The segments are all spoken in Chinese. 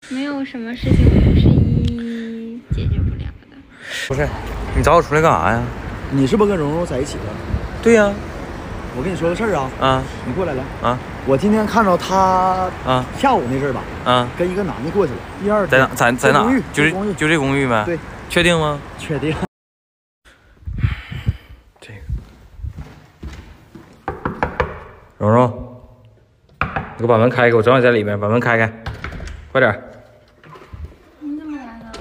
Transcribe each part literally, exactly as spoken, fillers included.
没有什么事情不是一解决不了的。 不是，你找我出来干啥呀？ 你是不是跟蓉蓉在一起了？ 对呀、啊。 我跟你说个事儿啊。 啊。 你过来来。 啊。 我今天看到他啊， 下午那阵儿吧。 啊。 跟一个男的过去了。第二在哪？在在哪？就这公寓。 就这公寓呗。 对。 确定吗？ 确定。 这个。蓉蓉，你给我把门开开，我正好在里面，把门开开，快点。 你怎么来了？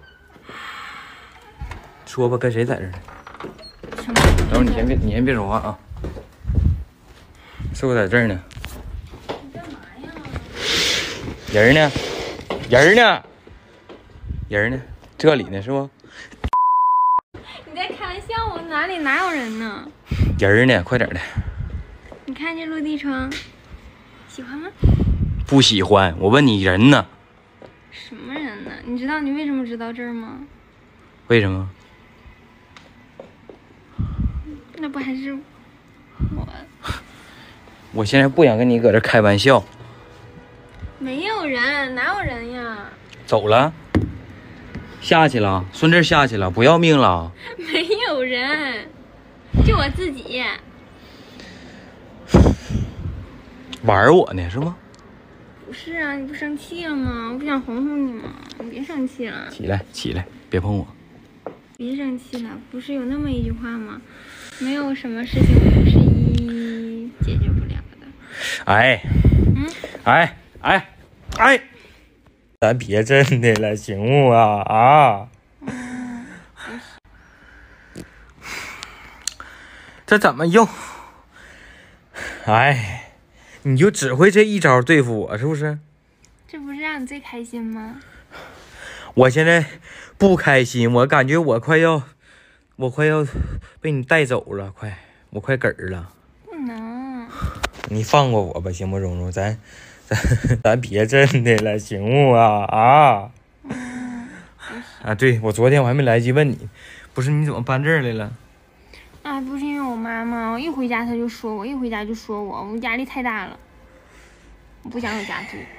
说吧，跟谁在这儿呢？ 什么？ 等会儿你先别，你先别说话啊。是不是在这儿呢？ 你干嘛呀？ 人呢？人呢？人呢？这里呢，是不？ 你在开玩笑？我哪里哪有人呢？ 人呢？快点的。 你看这落地窗，喜欢吗？ 不喜欢。我问你人呢？ 什么人呢？你知道你为什么知道这儿吗？ 为什么？ 那不还是我？ 我现在不想跟你搁这开玩笑。 没有人，哪有人呀？ 走了，下去了，顺这下去了，不要命了？ 没有人，就我自己。 玩我呢是吗？ 不是啊，你不生气了吗？我不想哄哄你吗？你别生气了。 起来，起来，别碰我。 别生气了，不是有那么一句话吗？没有什么事情不是一解决不了的。 哎， 嗯， 哎哎哎，咱别真的了，行不啊啊？ 嗯， 这怎么用？哎，你就只会这一招对付我是不是？ 这不是让你最开心吗？ 我现在不开心，我感觉我快要，我快要被你带走了，快，我快嗝儿了。 不能。 你放过我吧，行不，蓉蓉，咱咱咱别真的了，行不啊啊？ 嗯， 啊，对，我昨天我还没来得及问你，不是你怎么搬这儿来了？ 啊，不是因为我妈妈，我一回家她就说我，一回家就说我，我压力太大了，我不想有家住。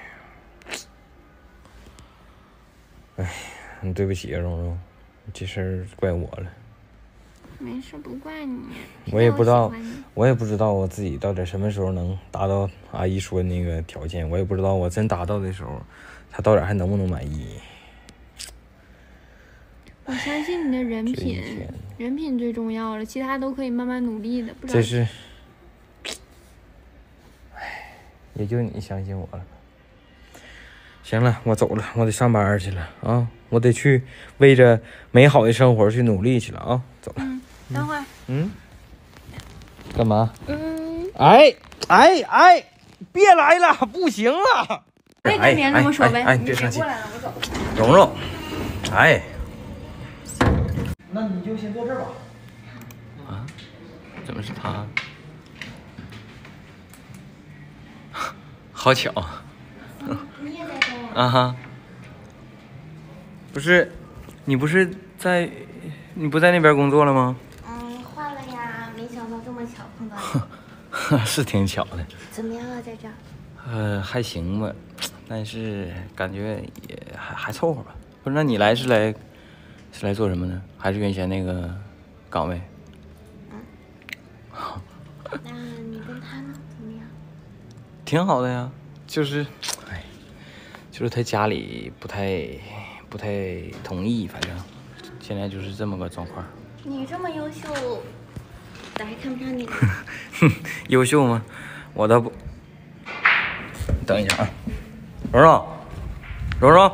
哎，对不起啊，蓉蓉，这事儿怪我了。 没事，不怪你。 我也不知道， 我, 我也不知道我自己到底什么时候能达到阿姨说的那个条件，我也不知道我真达到的时候，她到底还能不能满意。 我相信你的人品，人品最重要了，其他都可以慢慢努力的。不知道这是，哎，也就你相信我了。行了，我走了，我得上班去了啊！我得去为着美好的生活去努力去了啊！走了。 嗯，等会儿。 嗯。干嘛？ 嗯。 哎哎哎！别来了，不行了。 别跟别人那么说呗。 哎，哎哎别生气。 过来了，我走。 蓉蓉，哎。 那你就先坐这儿吧。 啊？怎么是他？好巧。 你也在这啊哈。不是，你不是在，你不在那边工作了吗？ 嗯，换了呀，没想到这么巧碰到你。 是挺巧的。 怎么样啊，在这儿？ 呃，还行吧，但是感觉也还还凑合吧。不是，那你来是来是来做什么呢？还是原先那个岗位？ 嗯。那你跟他呢？怎么样？ 挺好的呀，就是，哎，就是他家里不太不太同意，反正现在就是这么个状况。 你这么优秀，咋还看不上你呢？ 哼，优秀吗？我倒不。等一下啊，蓉蓉，蓉蓉，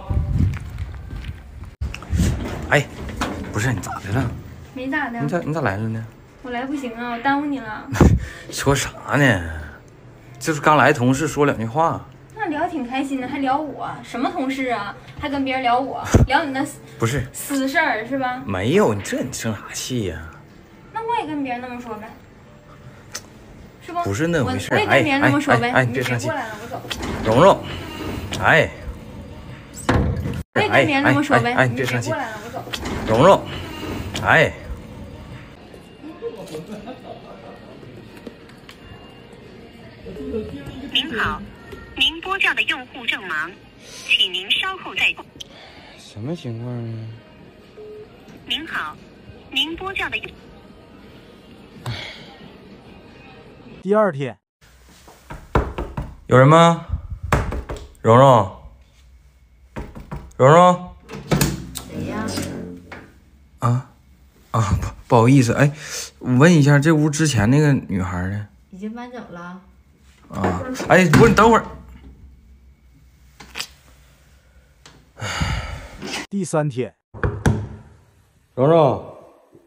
哎，不是你咋的了？ 没咋的。 你咋你咋来了呢？ 我来不行啊，我耽误你了。 说啥呢？就是刚来同事说两句话。 那聊挺开心的，还聊我，什么同事啊？还跟别人聊我，聊你那不是私事儿是吧？ 没有，你这你生啥气呀？ 那我也跟别人那么说呗，是不？ 不是那回事。 我也跟别人那么说呗。 哎，别生气。 过来了，我走。 蓉蓉，哎。 我也跟别人那么说呗。 哎，别生气。 过来了，我走。 蓉蓉，哎。 您好，您拨叫的用户正忙，请您稍后再。 什么情况呢？ 您好，您拨叫的。 第二天， 有人吗？蓉蓉，蓉蓉。 谁呀？ 啊啊，不不好意思，哎，我问一下，这屋之前那个女孩呢？ 已经搬走了。 啊，哎，不是，你等会儿。 第三天， 蓉蓉，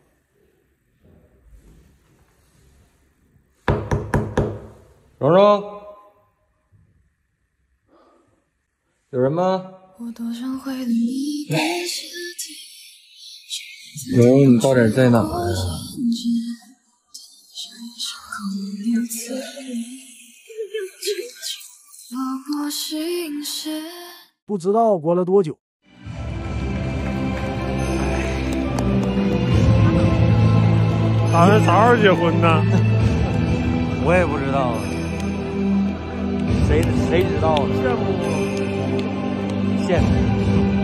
蓉蓉，有人吗？蓉蓉，你到底在哪儿啊？ 不知道过了多久， 打算啥时候结婚呢？ 我也不知道，谁谁知道呢？ 羡慕不？ 羡慕。